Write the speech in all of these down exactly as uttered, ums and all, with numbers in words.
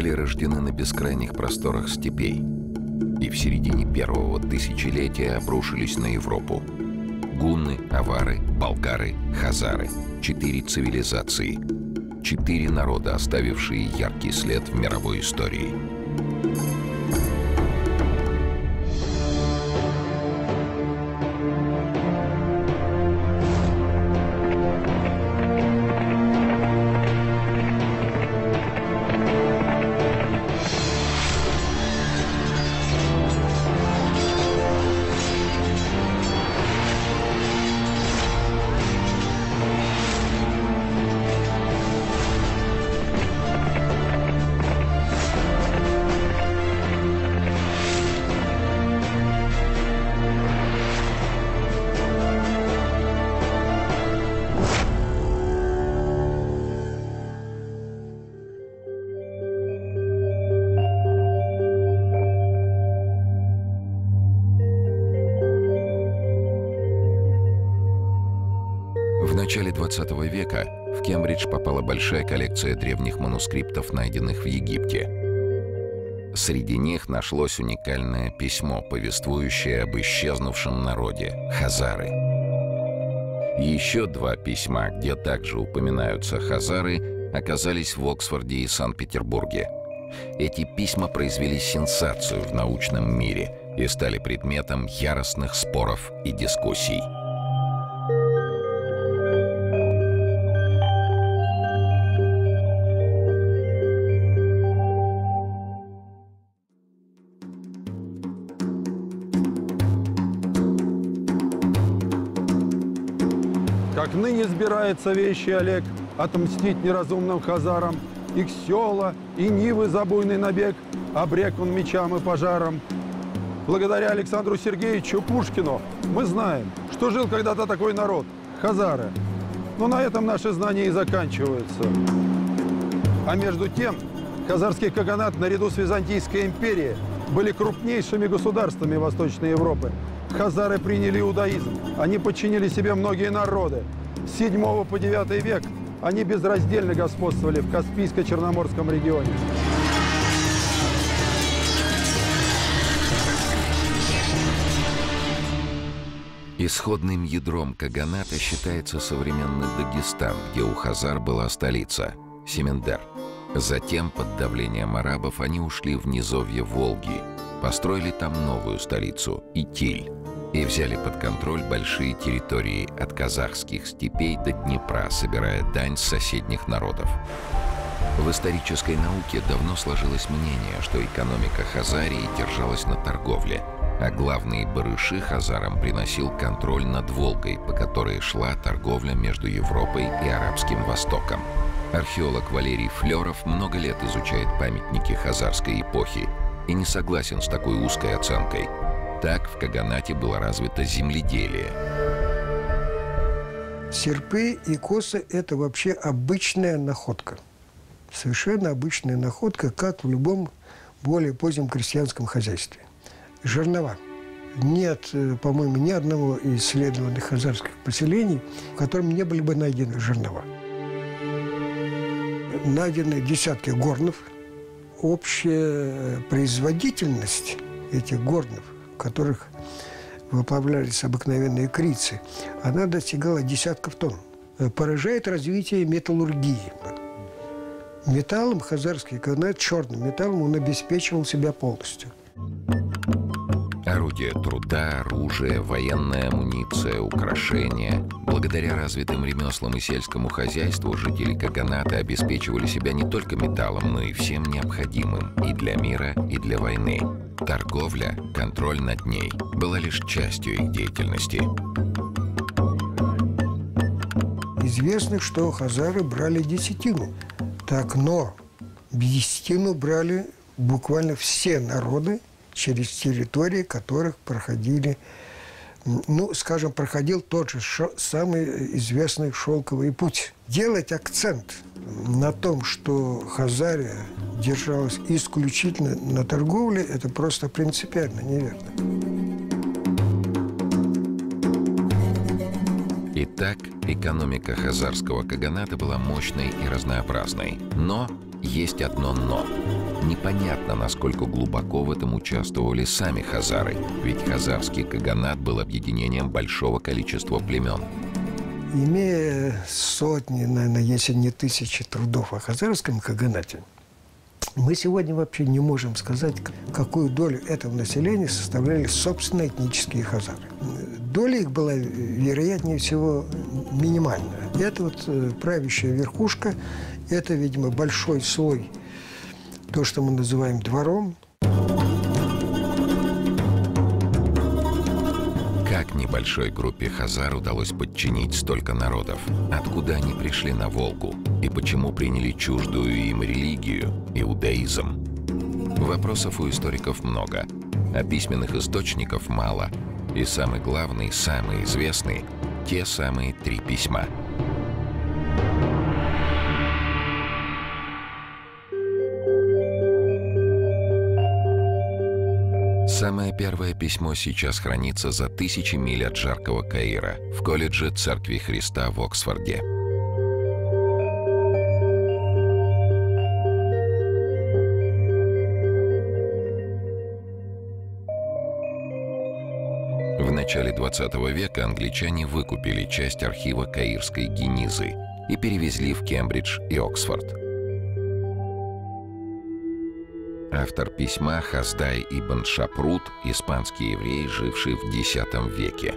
были рождены на бескрайних просторах степей и в середине первого тысячелетия обрушились на Европу. Гунны, авары, болгары, хазары. Четыре цивилизации. Четыре народа, оставившие яркий след в мировой истории. В начале двадцатого века в Кембридж попала большая коллекция древних манускриптов, найденных в Египте. Среди них нашлось уникальное письмо, повествующее об исчезнувшем народе – хазары. Еще два письма, где также упоминаются хазары, оказались в Оксфорде и Санкт-Петербурге. Эти письма произвели сенсацию в научном мире и стали предметом яростных споров и дискуссий. Как ныне сбирается вещи Олег отмстить неразумным хазарам, их села и нивы за буйный набег обрек он мечам и пожарам. Благодаря Александру Сергеевичу Пушкину мы знаем, что жил когда-то такой народ – хазары. Но на этом наши знания и заканчиваются. А между тем, хазарский каганат наряду с Византийской империей были крупнейшими государствами Восточной Европы. Хазары приняли иудаизм, они подчинили себе многие народы. С седьмого по девятый век они безраздельно господствовали в Каспийско-Черноморском регионе. Исходным ядром каганата считается современный Дагестан, где у хазар была столица – Семендер. Затем, под давлением арабов, они ушли в низовье Волги, построили там новую столицу – Итиль, и взяли под контроль большие территории от казахских степей до Днепра, собирая дань с соседних народов. В исторической науке давно сложилось мнение, что экономика Хазарии держалась на торговле, а главные барыши хазарам приносил контроль над Волгой, по которой шла торговля между Европой и Арабским Востоком. Археолог Валерий Флеров много лет изучает памятники хазарской эпохи и не согласен с такой узкой оценкой. Так в каганате было развито земледелие. Серпы и косы – это вообще обычная находка. Совершенно обычная находка, как в любом более позднем крестьянском хозяйстве. Жернова. Нет, по-моему, ни одного из исследованных хазарских поселений, в котором не были бы найдены жернова. Найдены десятки горнов. Общая производительность этих горнов, в которых выплавлялись обыкновенные крицы, она достигала десятков тонн. Поражает развитие металлургии. Металлом хазарский каганат, черным металлом, он обеспечивал себя полностью. Орудия труда, оружие, военная амуниция, украшения. Благодаря развитым ремеслам и сельскому хозяйству жители каганата обеспечивали себя не только металлом, но и всем необходимым и для мира, и для войны. Торговля, контроль над ней была лишь частью их деятельности. Известно, что хазары брали десятину. Так, но десятину брали буквально все народы, через территории которых проходили, ну, скажем, проходил тот же шо, самый известный шелковый путь. Делать акцент на том, что Хазария держалась исключительно на торговле, это просто принципиально неверно. Итак, экономика хазарского каганата была мощной и разнообразной. Но есть одно «но». Непонятно, насколько глубоко в этом участвовали сами хазары, ведь хазарский каганат был объединением большого количества племен. Имея сотни, наверное, если не тысячи трудов о хазарском каганате, мы сегодня вообще не можем сказать, какую долю этого населения составляли собственно этнические хазары. Доля их была, вероятнее всего, минимальная. Это вот правящая верхушка, это, видимо, большой слой, то, что мы называем двором. Как небольшой группе хазар удалось подчинить столько народов? Откуда они пришли на Волгу? И почему приняли чуждую им религию – иудаизм? Вопросов у историков много, а письменных источников мало. И самый главный, самый известный – те самые три письма. Самое первое письмо сейчас хранится за тысячи миль от жаркого Каира в колледже Церкви Христа в Оксфорде. В начале двадцатого века англичане выкупили часть архива Каирской Генизы и перевезли в Кембридж и Оксфорд. Автор письма Хаздай ибн Шапрут, испанский еврей, живший в десятом веке.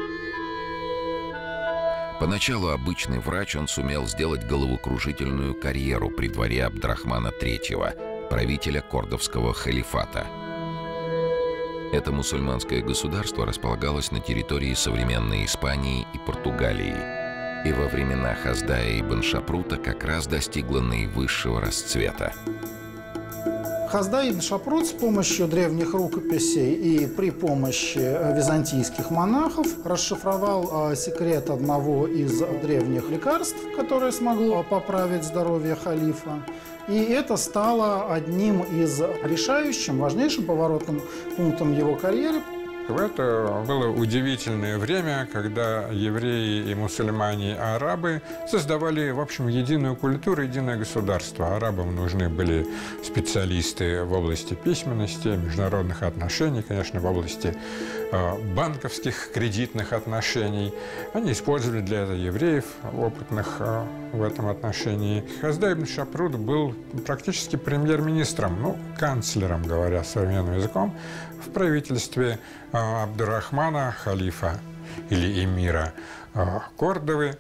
Поначалу обычный врач, он сумел сделать головокружительную карьеру при дворе Абдрахмана третьего, правителя кордовского халифата. Это мусульманское государство располагалось на территории современной Испании и Португалии, и во времена Хаздая ибн Шапрута как раз достигло наивысшего расцвета. Хаздай ибн Шапрут с помощью древних рукописей и при помощи византийских монахов расшифровал секрет одного из древних лекарств, которое смогло поправить здоровье халифа. И это стало одним из решающим, важнейшим поворотным пунктом его карьеры. Это было удивительное время, когда евреи и мусульмане, и арабы создавали, в общем, единую культуру, единое государство. Арабам нужны были специалисты в области письменности, международных отношений, конечно, в области э, банковских, кредитных отношений. Они использовали для этого евреев, опытных э, в этом отношении. Хаздай ибн Шапрут был практически премьер-министром, ну, канцлером, говоря современным языком, в правительстве Абдурахмана, халифа или эмира Кордовы.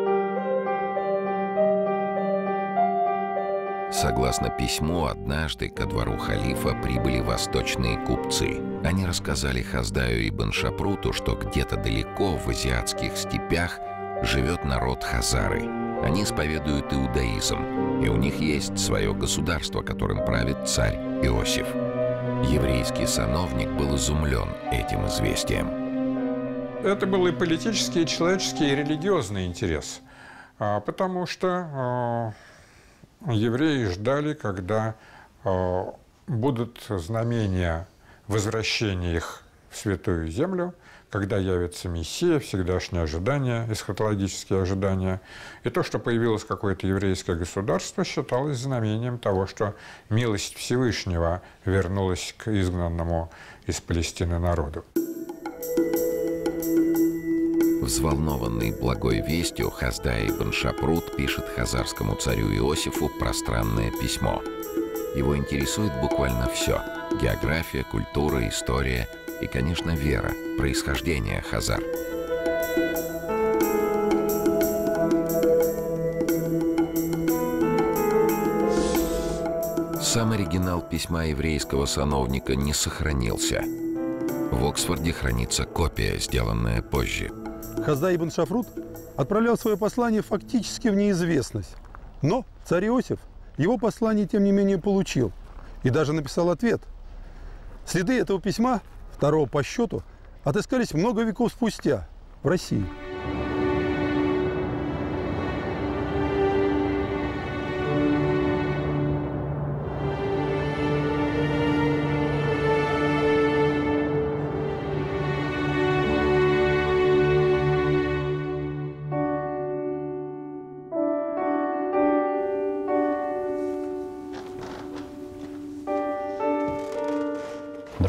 Согласно письму, однажды ко двору халифа прибыли восточные купцы. Они рассказали Хаздаю ибн Шапруту, что где-то далеко в азиатских степях живет народ хазары. Они исповедуют иудаизм, и у них есть свое государство, которым правит царь Иосиф. Еврейский сановник был изумлен этим известием. Это был и политический, и человеческий, и религиозный интерес, потому что евреи ждали, когда будут знамения возвращения их в Святую Землю, когда явится Мессия, всегдашнее ожидание, эсхатологические ожидания. И то, что появилось какое-то еврейское государство, считалось знамением того, что милость Всевышнего вернулась к изгнанному из Палестины народу. Взволнованный благой вестью, Хаздай ибн Шапрут пишет хазарскому царю Иосифу пространное письмо. Его интересует буквально все – география, культура, история и, конечно, вера, происхождение хазар. Сам оригинал письма еврейского сановника не сохранился. В Оксфорде хранится копия, сделанная позже. Хаздай ибн Шапрут отправлял свое послание фактически в неизвестность. Но царь Иосиф его послание, тем не менее, получил и даже написал ответ. Следы этого письма, второго по счету, отыскались много веков спустя в России.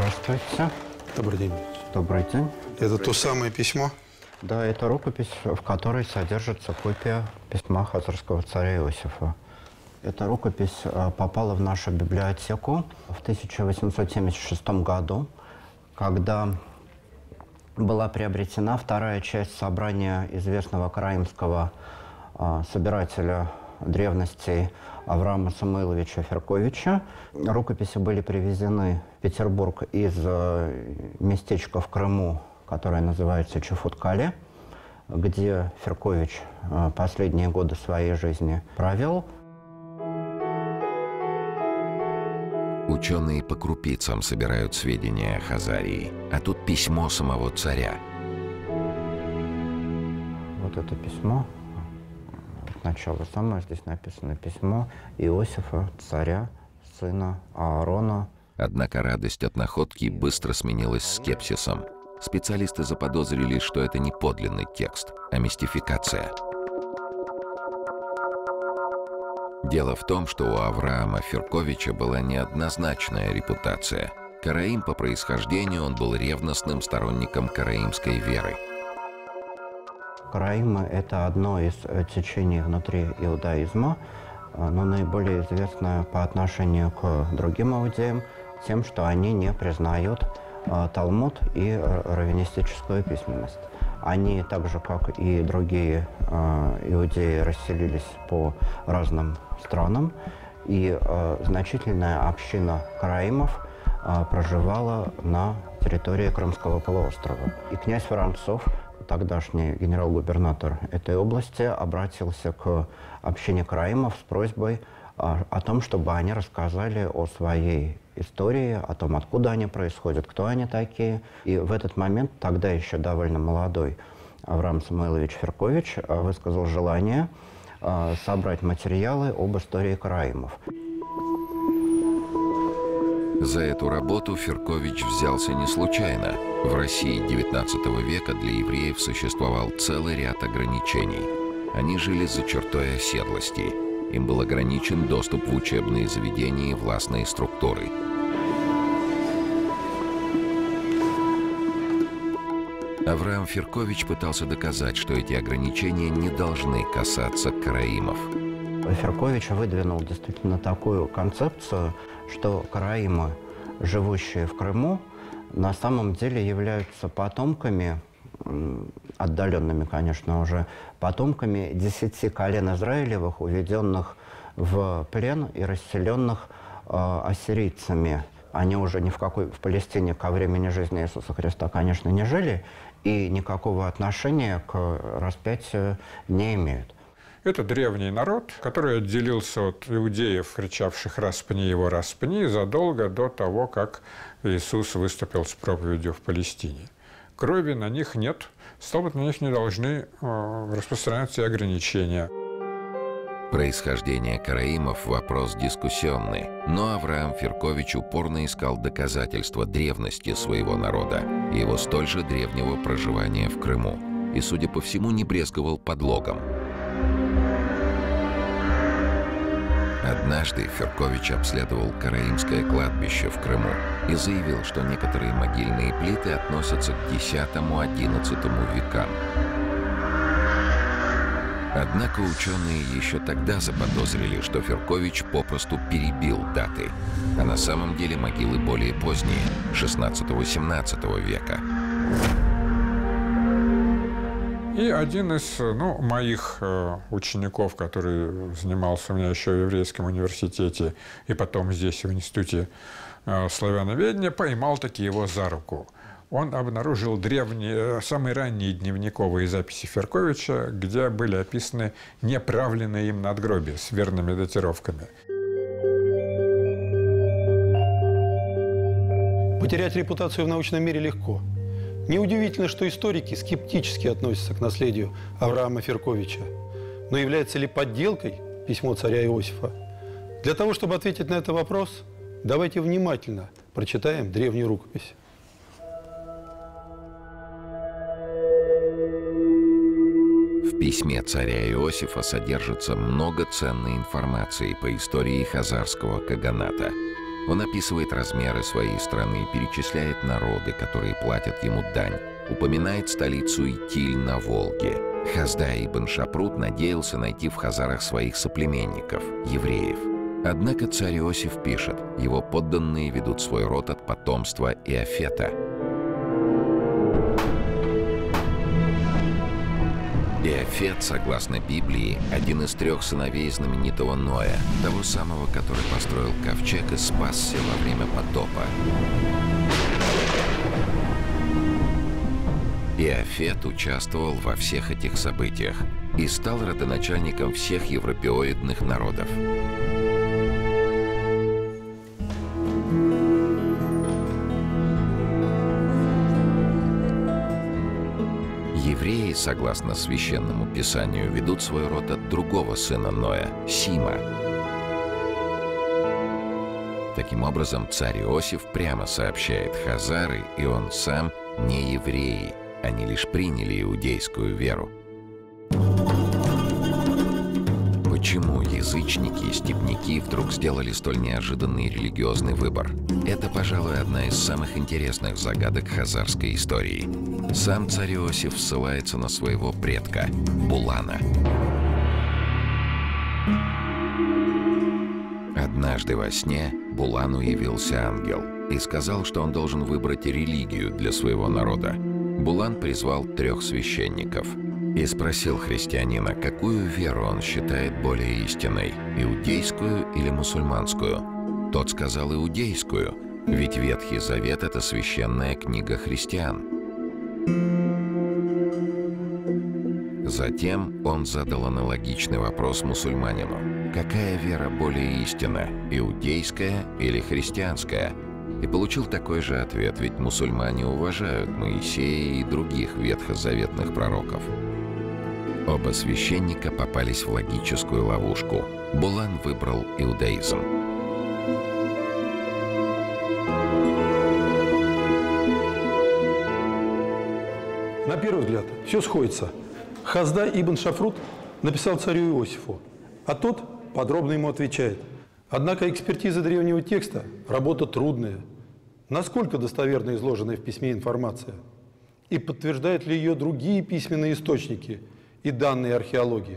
Здравствуйте. Добрый день. Добрый день. Это то самое письмо? Да, это рукопись, в которой содержится копия письма хазарского царя Иосифа. Эта рукопись попала в нашу библиотеку в тысяча восемьсот семьдесят шестом году, когда была приобретена вторая часть собрания известного караимского собирателя древностей Авраама Самойловича Ферковича. Рукописи были привезены в Петербург из местечка в Крыму, которое называется Чуфуткале, где Феркович последние годы своей жизни провел. Ученые по крупицам собирают сведения о Хазарии, а тут письмо самого царя. Вот это письмо. Начало самое, здесь написано письмо Иосифа, царя, сына Аарона. Однако радость от находки быстро сменилась скепсисом. Специалисты заподозрили, что это не подлинный текст, а мистификация. Дело в том, что у Авраама Ферковича была неоднозначная репутация. Караим по происхождению, он был ревностным сторонником караимской веры. Караимы – это одно из течений внутри иудаизма, но наиболее известное по отношению к другим иудеям тем, что они не признают Талмуд и раввинистическую письменность. Они, так же как и другие иудеи, расселились по разным странам, и значительная община караимов проживала на территории Крымского полуострова. И князь Воронцов, тогдашний генерал-губернатор этой области, обратился к общине караимов с просьбой о, о том, чтобы они рассказали о своей истории, о том, откуда они происходят, кто они такие. И в этот момент, тогда еще довольно молодой Авраам Самойлович Феркович высказал желание собрать материалы об истории караимов. За эту работу Феркович взялся не случайно. В России девятнадцатого века для евреев существовал целый ряд ограничений. Они жили за чертой оседлости. Им был ограничен доступ в учебные заведения и властные структуры. Авраам Феркович пытался доказать, что эти ограничения не должны касаться караимов. Феркович выдвинул действительно такую концепцию, что караимы, живущие в Крыму, на самом деле являются потомками, отдаленными, конечно, уже, потомками десяти колен Израилевых, уведенных в плен и расселенных э, ассирийцами. Они уже ни в какой в Палестине ко времени жизни Иисуса Христа, конечно, не жили и никакого отношения к распятию не имеют. Это древний народ, который отделился от иудеев, кричавших «распни его, распни», задолго до того, как Иисус выступил с проповедью в Палестине. Крови на них нет, стало быть, на них не должны э, распространяться ограничения. Происхождение караимов – вопрос дискуссионный, но Авраам Феркович упорно искал доказательства древности своего народа и его столь же древнего проживания в Крыму. И, судя по всему, не брезговал подлогом. Однажды Феркович обследовал караимское кладбище в Крыму и заявил, что некоторые могильные плиты относятся к десятому-одиннадцатому векам. Однако ученые еще тогда заподозрили, что Феркович попросту перебил даты, а на самом деле могилы более поздние, шестнадцатого-семнадцатого века. И один из ну, моих э, учеников, который занимался у меня еще в Еврейском университете и потом здесь, в Институте э, славяноведения, поймал таки его за руку. Он обнаружил древние, самые ранние дневниковые записи Ферковича, где были описаны неправленные им надгробия с верными датировками. Потерять репутацию в научном мире легко. Неудивительно, что историки скептически относятся к наследию Авраама Ферковича. Но является ли подделкой письмо царя Иосифа? Для того, чтобы ответить на этот вопрос, давайте внимательно прочитаем древнюю рукопись. В письме царя Иосифа содержится много ценной информации по истории хазарского каганата. Он описывает размеры своей страны, перечисляет народы, которые платят ему дань, упоминает столицу Итиль на Волге. Хаздай ибн Шапрут надеялся найти в хазарах своих соплеменников, евреев. Однако царь Иосиф пишет, его подданные ведут свой род от потомства Иофета. Иофет, согласно Библии, один из трех сыновей знаменитого Ноя, того самого, который построил ковчег и спасся во время потопа. Иофет участвовал во всех этих событиях и стал родоначальником всех европеоидных народов. Евреи, согласно священному писанию, ведут свой род от другого сына Ноя, Сима. Таким образом, царь Иосиф прямо сообщает: хазары и он сам не евреи, они лишь приняли иудейскую веру. Почему язычники и степняки вдруг сделали столь неожиданный религиозный выбор? Это, пожалуй, одна из самых интересных загадок хазарской истории. Сам царь Иосиф ссылается на своего предка Булана. Однажды во сне Булану явился ангел и сказал, что он должен выбрать религию для своего народа. Булан призвал трех священников и спросил христианина, какую веру он считает более истинной – иудейскую или мусульманскую. Тот сказал иудейскую, ведь Ветхий Завет – это священная книга христиан. Затем он задал аналогичный вопрос мусульманину: какая вера более истинна – иудейская или христианская? И получил такой же ответ, ведь мусульмане уважают Моисея и других ветхозаветных пророков. Оба священника попались в логическую ловушку. Булан выбрал иудаизм. На первый взгляд, все сходится. Хаздай ибн Шафрут написал царю Иосифу, а тот подробно ему отвечает. Однако экспертиза древнего текста – работа трудная. Насколько достоверно изложенная в письме информация? И подтверждают ли ее другие письменные источники и данные археологии?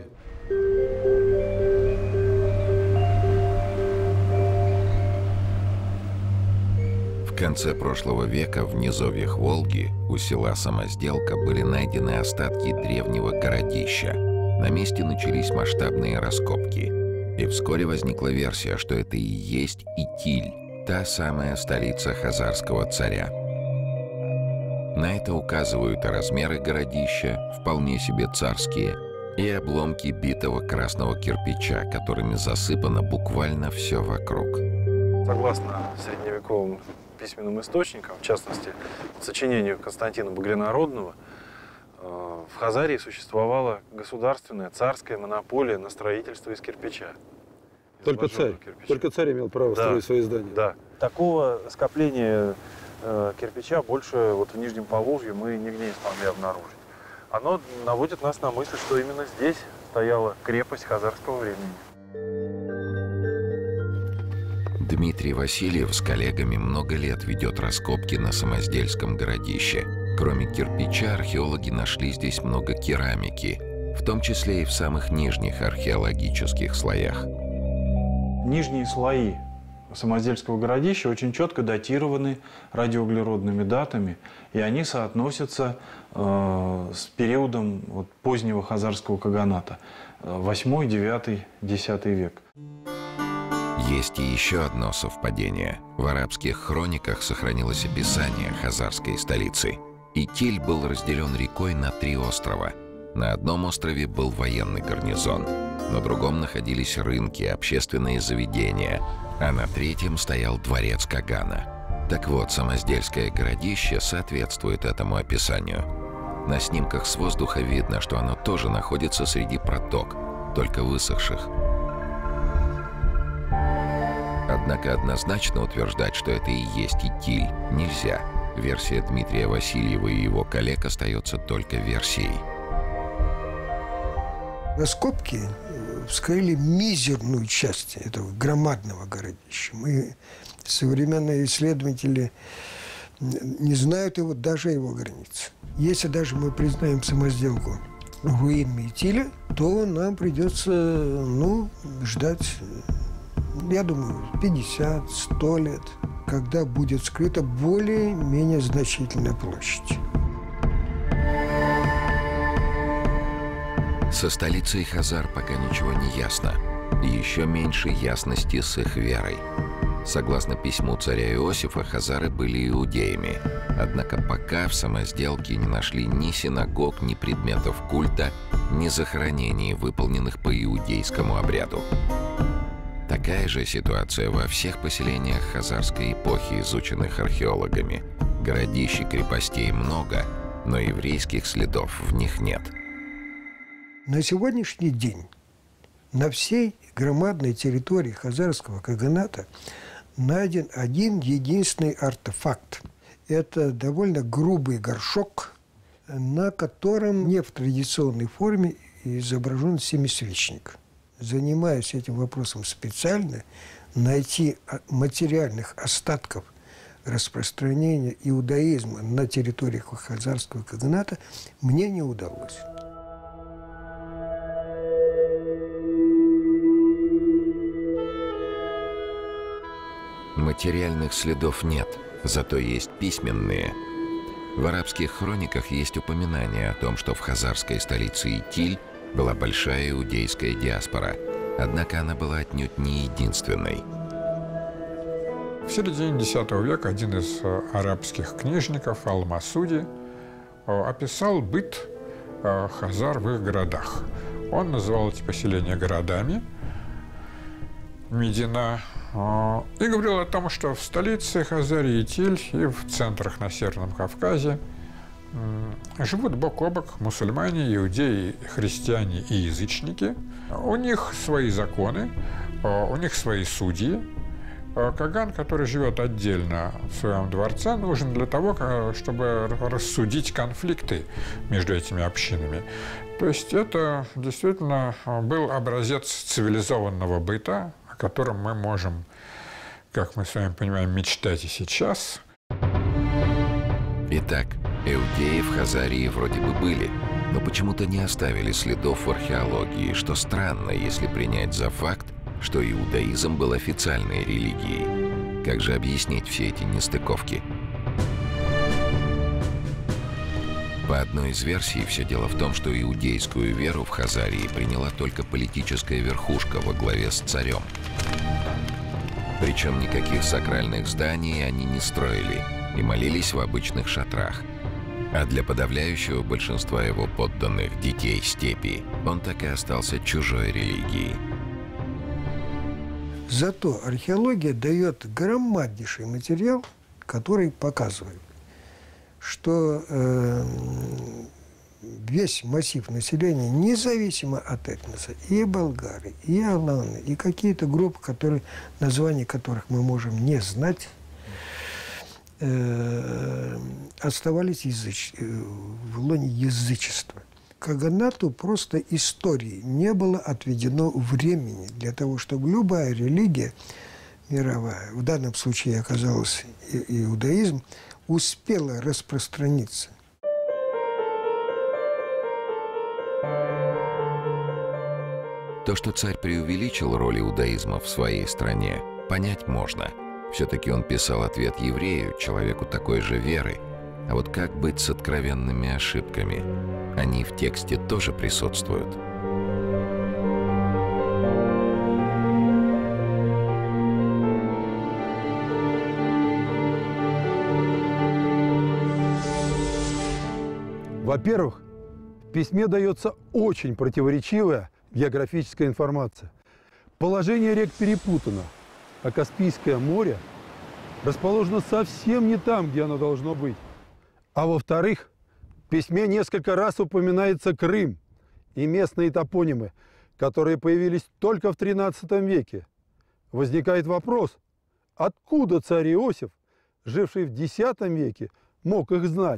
В конце прошлого века в низовьях Волги у села Самозделка были найдены остатки древнего городища. На месте начались масштабные раскопки. И вскоре возникла версия, что это и есть Итиль, та самая столица хазарского царя. На это указывают и размеры городища, вполне себе царские, и обломки битого красного кирпича, которыми засыпано буквально все вокруг. Согласно средневековым письменным источникам, в частности, сочинению Константина Багрянародного, в Хазарии существовала государственная царская монополия на строительство из кирпича. Из Только царь, кирпича. только царь имел право да, строить свои здания. Да. Такого скопления э, кирпича больше вот в Нижнем Поволжье мы нигде не смогли обнаружить. Оно наводит нас на мысль, что именно здесь стояла крепость хазарского времени. Дмитрий Васильев с коллегами много лет ведет раскопки на Самоздельском городище. Кроме кирпича, археологи нашли здесь много керамики, в том числе и в самых нижних археологических слоях. Нижние слои Самоздельского городища очень четко датированы радиоуглеродными датами, и они соотносятся э, с периодом вот, позднего хазарского каганата, восьмой, девятый, десятый век. Есть и еще одно совпадение. В арабских хрониках сохранилось описание хазарской столицы. Итиль был разделен рекой на три острова. На одном острове был военный гарнизон, на другом находились рынки, общественные заведения, а на третьем стоял дворец Кагана. Так вот, Самоздельское городище соответствует этому описанию. На снимках с воздуха видно, что оно тоже находится среди проток, только высохших. Однако однозначно утверждать, что это и есть Итиль, нельзя. Версия Дмитрия Васильева и его коллег остается только версией. Раскопки вскрыли мизерную часть этого громадного городища. Мы современные исследователи не знают его, даже его границ. Если даже мы признаем самосделку руинами Итиля, то нам придется, ну, ждать, я думаю, пятьдесят-сто лет, когда будет скрыта более-менее значительная площадь. Со столицей хазар пока ничего не ясно. И еще меньше ясности с их верой. Согласно письму царя Иосифа, хазары были иудеями. Однако пока в самосделке не нашли ни синагог, ни предметов культа, ни захоронений, выполненных по иудейскому обряду. Такая же ситуация во всех поселениях хазарской эпохи, изученных археологами. Городищ и крепостей много, но еврейских следов в них нет. На сегодняшний день на всей громадной территории хазарского каганата найден один единственный артефакт. Это довольно грубый горшок, на котором не в традиционной форме изображен семисвечник. Занимаясь этим вопросом специально, найти материальных остатков распространения иудаизма на территории хазарского каганата мне не удалось. Материальных следов нет, зато есть письменные. В арабских хрониках есть упоминание о том, что в хазарской столице Итиль была большая иудейская диаспора, однако она была отнюдь не единственной. В середине десятого века один из арабских книжников, Ал-Масуди, описал быт хазар в их городах. Он называл эти поселения городами, Медина, и говорил о том, что в столице Хазарии Итиль и в центрах на Северном Кавказе живут бок о бок мусульмане, иудеи, христиане и язычники. У них свои законы, у них свои судьи. Каган, который живет отдельно в своем дворце, нужен для того, чтобы рассудить конфликты между этими общинами. То есть это действительно был образец цивилизованного быта, о котором мы можем, как мы с вами понимаем, мечтать и сейчас. Итак, иудеи в Хазарии вроде бы были, но почему-то не оставили следов в археологии, что странно, если принять за факт, что иудаизм был официальной религией. Как же объяснить все эти нестыковки? По одной из версий, все дело в том, что иудейскую веру в Хазарии приняла только политическая верхушка во главе с царем. Причем никаких сакральных зданий они не строили и молились в обычных шатрах. А для подавляющего большинства его подданных, детей степи, он так и остался чужой религией. Зато археология дает громаднейший материал, который показывает, что э, весь массив населения, независимо от этноса, и болгары, и аланы, и какие-то группы, которые, названия которых мы можем не знать, э, оставались языч... в лоне язычества. Каганату просто истории не было отведено времени для того, чтобы любая религия мировая, в данном случае оказалась иудаизм, успела распространиться. То, что царь преувеличил роль иудаизма в своей стране, понять можно. Все-таки он писал ответ еврею, человеку такой же веры. А вот как быть с откровенными ошибками? Они в тексте тоже присутствуют. Во-первых, в письме дается очень противоречивая географическая информация. Положение рек перепутано, а Каспийское море расположено совсем не там, где оно должно быть. А во-вторых, в письме несколько раз упоминается Крым и местные топонимы, которые появились только в тринадцатом веке. Возникает вопрос, откуда царь Иосиф, живший в десятом веке, мог их знать?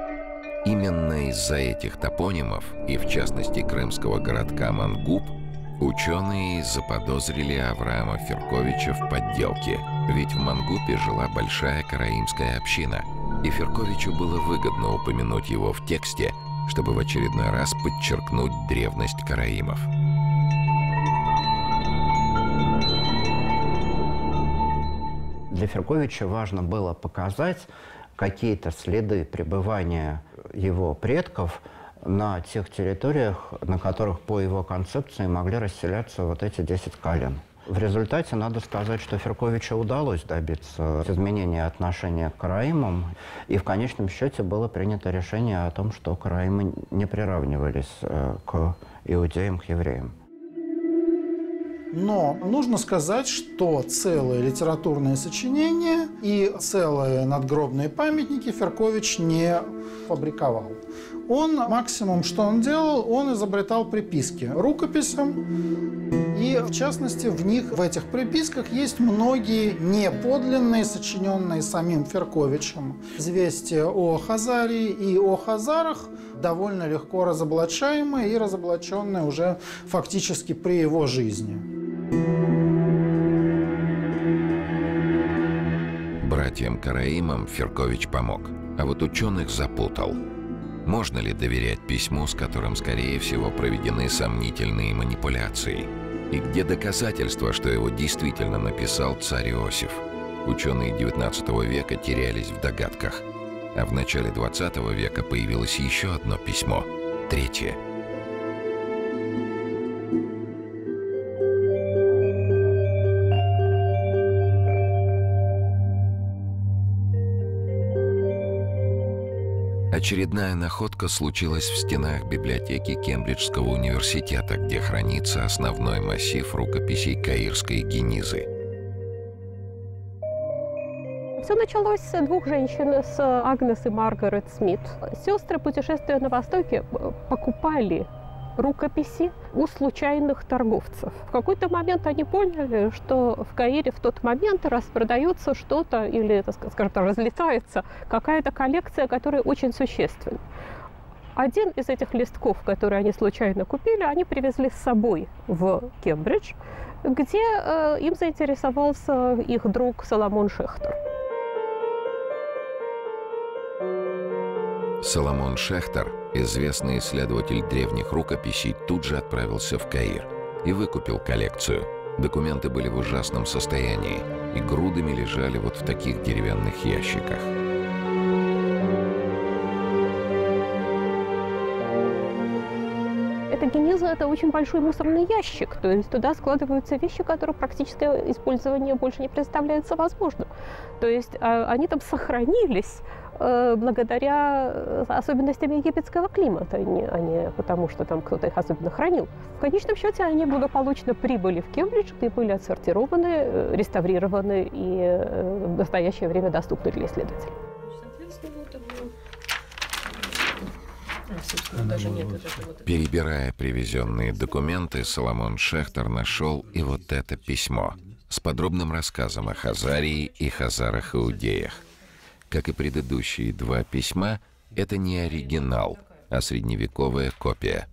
Именно из-за этих топонимов, и в частности крымского городка Мангуб, Ученые заподозрили Авраама Ферковича в подделке, ведь в Мангупе жила большая караимская община, и Ферковичу было выгодно упомянуть его в тексте, чтобы в очередной раз подчеркнуть древность караимов. Для Ферковича важно было показать какие-то следы пребывания его предков на тех территориях, на которых по его концепции могли расселяться вот эти десять колен. В результате надо сказать, что Ферковичу удалось добиться изменения отношения к караимам, и в конечном счете было принято решение о том, что караимы не приравнивались к иудеям, к евреям. Но нужно сказать, что целые литературные сочинения и целые надгробные памятники Феркович не фабриковал. Он максимум, что он делал, он изобретал приписки рукописям. И, в частности, в них, в этих приписках есть многие неподлинные, сочиненные самим Ферковичем. Известия о Хазарии и о хазарах довольно легко разоблачаемые и разоблаченные уже фактически при его жизни. Братьям Караимам Феркович помог, а вот ученых запутал. Можно ли доверять письму, с которым, скорее всего, проведены сомнительные манипуляции? И где доказательства, что его действительно написал царь Иосиф? Ученые девятнадцатого века терялись в догадках. А в начале двадцатого века появилось еще одно письмо, третье. Очередная находка случилась в стенах библиотеки Кембриджского университета, где хранится основной массив рукописей каирской Генизы. Все началось с двух женщин, с Агнес и Маргарет Смит. Сестры, путешествуя на Востоке, покупали рукописи у случайных торговцев. В какой-то момент они поняли, что в Каире в тот момент распродается что-то или, скажем так, разлетается какая-то коллекция, которая очень существенна. Один из этих листков, которые они случайно купили, они привезли с собой в Кембридж, где э, им заинтересовался их друг Соломон Шехтер. Соломон Шехтер, известный исследователь древних рукописей, тут же отправился в Каир и выкупил коллекцию. Документы были в ужасном состоянии и грудами лежали вот в таких деревянных ящиках. Эта Гениза – это очень большой мусорный ящик, то есть туда складываются вещи, которые практически использование больше не представляется возможным. То есть они там сохранились благодаря особенностям египетского климата, а не потому, что там кто-то их особенно хранил. В конечном счете они благополучно прибыли в Кембридж и были отсортированы, реставрированы и в настоящее время доступны для исследователей. Даже нет вот... Перебирая привезенные документы, Соломон Шехтер нашел и вот это письмо с подробным рассказом о Хазарии и хазарах-иудеях. Как и предыдущие два письма, это не оригинал, а средневековая копия.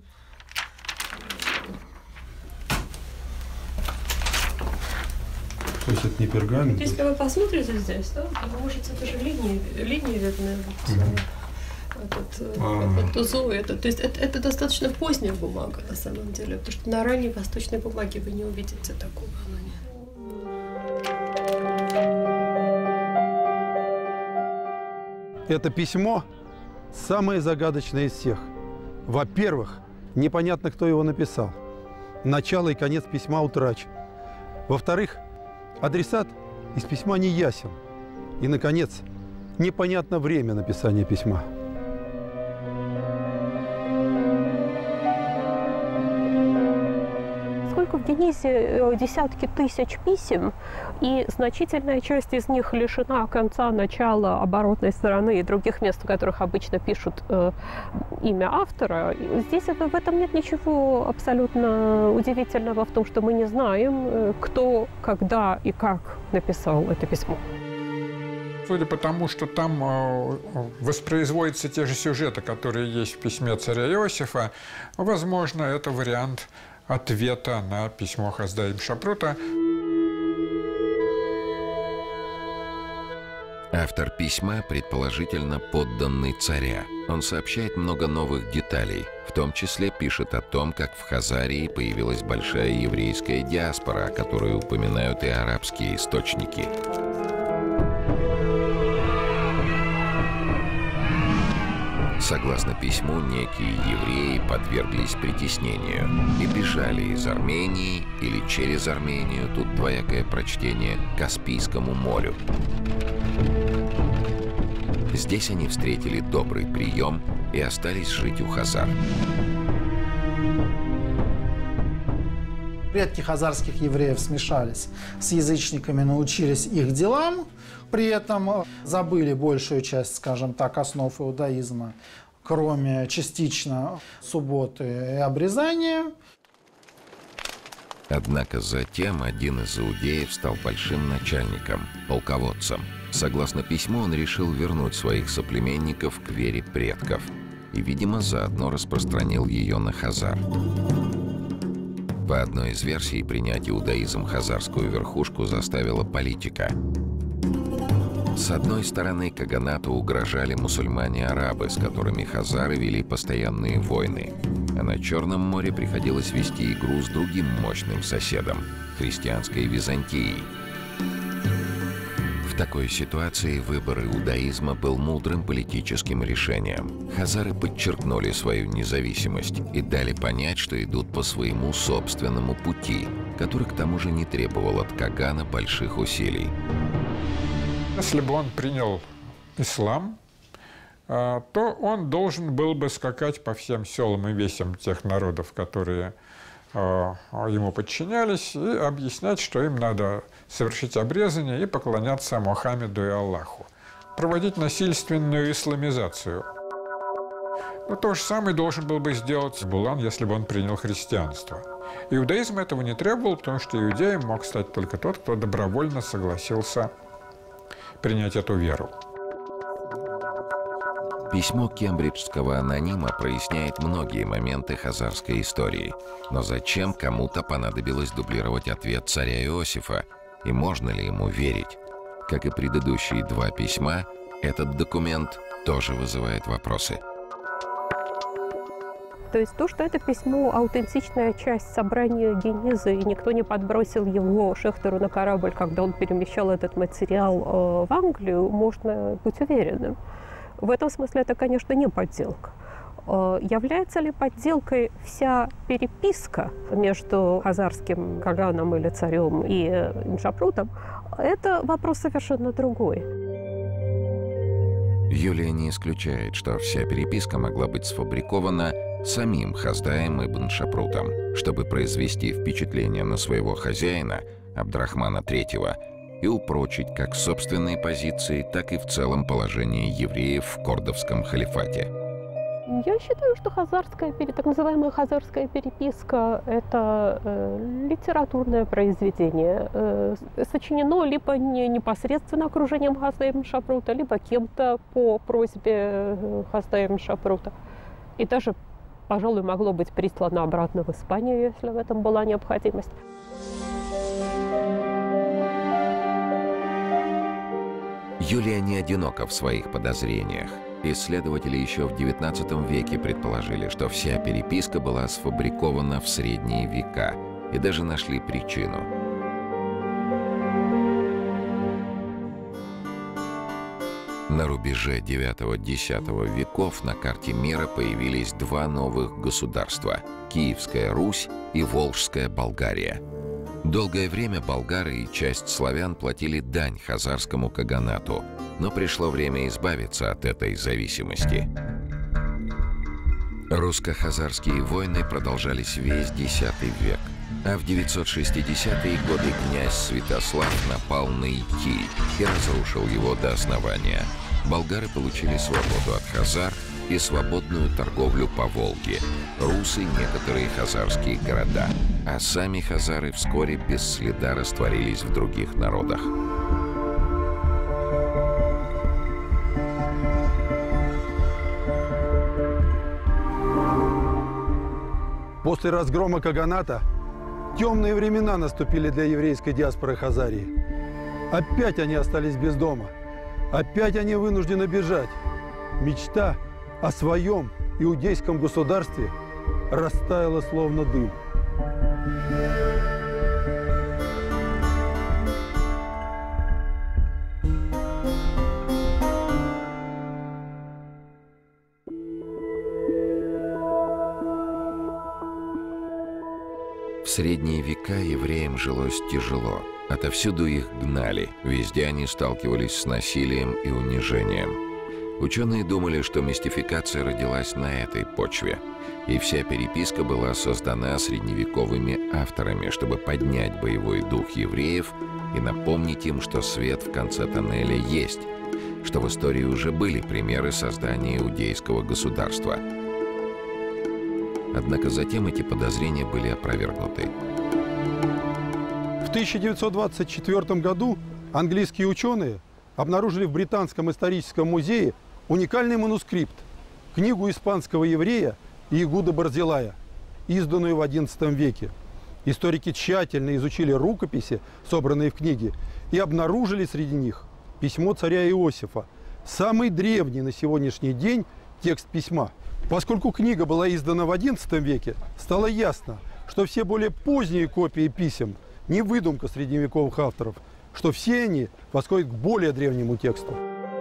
То есть это не пергамент? Если вы посмотрите здесь, да, то можете даже линии, линии видны. Вот, mm-hmm. Этот, а. этот узор, это, то есть это, это достаточно поздняя бумага на самом деле, потому что на ранней восточной бумаге вы не увидите такого. Это письмо самое загадочное из всех. Во-первых, непонятно, кто его написал. Начало и конец письма утрачен. Во-вторых, адресат из письма не ясен. И, наконец, непонятно время написания письма. В Генизе десятки тысяч писем, и значительная часть из них лишена конца, начала, оборотной стороны и других мест, в которых обычно пишут э, имя автора. Здесь это, в этом нет ничего абсолютно удивительного в том, что мы не знаем, кто, когда и как написал это письмо. Судя по тому, что там э, воспроизводятся те же сюжеты, которые есть в письме царя Иосифа, возможно, это вариант ответа на письмо Хазда ибн Шапрута. Автор письма, предположительно, подданный царя. Он сообщает много новых деталей, в том числе пишет о том, как в Хазарии появилась большая еврейская диаспора, о которой упоминают и арабские источники. Согласно письму, некие евреи подверглись притеснению и бежали из Армении или через Армению, тут двоякое прочтение, к Каспийскому морю. Здесь они встретили добрый прием и остались жить у хазар. Предки хазарских евреев смешались с язычниками, научились их делам, при этом забыли большую часть, скажем так, основ иудаизма, кроме частично субботы и обрезания. Однако затем один из иудеев стал большим начальником, полководцем. Согласно письму, он решил вернуть своих соплеменников к вере предков и, видимо, заодно распространил ее на хазар. По одной из версий, принять иудаизм хазарскую верхушку заставила политика. С одной стороны, каганату угрожали мусульмане-арабы, с которыми хазары вели постоянные войны. А на Черном море приходилось вести игру с другим мощным соседом – христианской Византией. В такой ситуации выбор иудаизма был мудрым политическим решением. Хазары подчеркнули свою независимость и дали понять, что идут по своему собственному пути, который к тому же не требовал от Кагана больших усилий. Если бы он принял ислам, то он должен был бы скакать по всем селам и весям тех народов, которые ему подчинялись, и объяснять, что им надо совершить обрезание и поклоняться Мухаммеду и Аллаху. Проводить насильственную исламизацию. Но то же самое должен был бы сделать Булан, если бы он принял христианство. Иудаизм этого не требовал, потому что иудеем мог стать только тот, кто добровольно согласился принять эту веру. Письмо кембриджского анонима проясняет многие моменты хазарской истории. Но зачем кому-то понадобилось дублировать ответ царя Иосифа? И можно ли ему верить? Как и предыдущие два письма, этот документ тоже вызывает вопросы. То есть то, что это письмо – аутентичная часть собрания Генезы, и никто не подбросил его Шехтеру на корабль, когда он перемещал этот материал в Англию, можно быть уверенным. В этом смысле это, конечно, не подделка. Является ли подделкой вся переписка между хазарским Каганом или царем и ибн Шапрутом? Это вопрос совершенно другой. Юлия не исключает, что вся переписка могла быть сфабрикована самим Хаздаем ибн Шапрутом, чтобы произвести впечатление на своего хозяина, Абдрахмана третьего, и упрочить как собственные позиции, так и в целом положение евреев в кордовском халифате. Я считаю, что хазарская, так называемая хазарская переписка – это э, литературное произведение, э, сочинено либо не непосредственно окружением Хазда ибн Шапрута, либо кем-то по просьбе Хазда ибн Шапрута. И даже, пожалуй, могло быть прислано обратно в Испанию, если в этом была необходимость. Юлия не одинока в своих подозрениях. Исследователи еще в девятнадцатом веке предположили, что вся переписка была сфабрикована в средние века, и даже нашли причину. На рубеже девятого-десятого веков на карте мира появились два новых государства – Киевская Русь и Волжская Болгария. Долгое время болгары и часть славян платили дань хазарскому каганату, но пришло время избавиться от этой зависимости. Русско-хазарские войны продолжались весь десятый век, а в девятьсот шестидесятые годы князь Святослав напал на Итиль и разрушил его до основания. Болгары получили свободу от хазар и свободную торговлю по Волге, русы — некоторые хазарские города, а сами хазары вскоре без следа растворились в других народах. После разгрома Каганата темные времена наступили для еврейской диаспоры Хазарии. Опять они остались без дома. Опять они вынуждены бежать. Мечта о своем иудейском государстве растаяла словно дым. В средние века евреям жилось тяжело. Отовсюду их гнали, везде они сталкивались с насилием и унижением. Ученые думали, что мистификация родилась на этой почве, и вся переписка была создана средневековыми авторами, чтобы поднять боевой дух евреев и напомнить им, что свет в конце тоннеля есть, что в истории уже были примеры создания иудейского государства. Однако затем эти подозрения были опровергнуты. В тысяча девятьсот двадцать четвёртом году английские ученые обнаружили в Британском историческом музее уникальный манускрипт, книгу испанского еврея Иегуда Барзилая, изданную в одиннадцатом веке. Историки тщательно изучили рукописи, собранные в книге, и обнаружили среди них письмо царя Иосифа, самый древний на сегодняшний день текст письма. Поскольку книга была издана в одиннадцатом веке, стало ясно, что все более поздние копии писем не выдумка средневековых авторов, что все они восходят к более древнему тексту.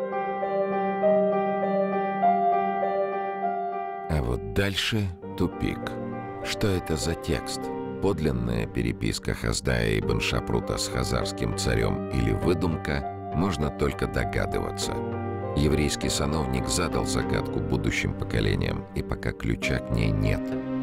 А вот дальше тупик. Что это за текст? Подлинная переписка Хаздая ибн Шапрута с хазарским царем или выдумка, можно только догадываться. Еврейский сановник задал загадку будущим поколениям, и пока ключа к ней нет.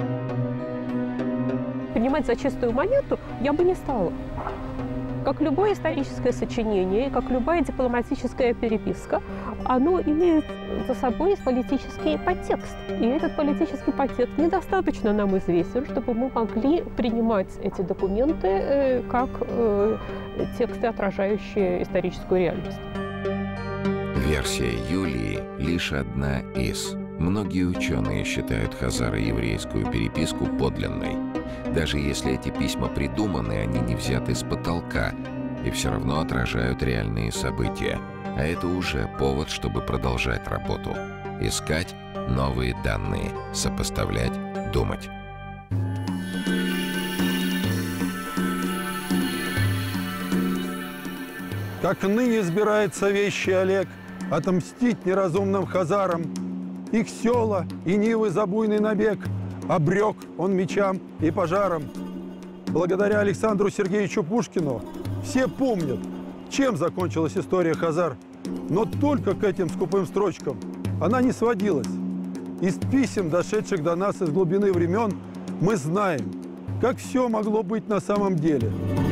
Принимать за чистую монету я бы не стала. Как любое историческое сочинение, как любая дипломатическая переписка, оно имеет за собой политический подтекст. И этот политический подтекст недостаточно нам известен, чтобы мы могли принимать эти документы э, как э, тексты, отражающие историческую реальность. Версия Юлии лишь одна из. Многие ученые считают хазаро-еврейскую переписку подлинной. Даже если эти письма придуманы, они не взяты с потолка и все равно отражают реальные события. А это уже повод, чтобы продолжать работу. Искать новые данные, сопоставлять, думать. Как ныне избирается вещий Олег отомстить неразумным хазарам, их села и нивы за буйный набег обрек он мечам и пожаром. Благодаря Александру Сергеевичу Пушкину все помнят, чем закончилась история хазар. Но только к этим скупым строчкам она не сводилась. Из писем, дошедших до нас из глубины времен, мы знаем, как все могло быть на самом деле.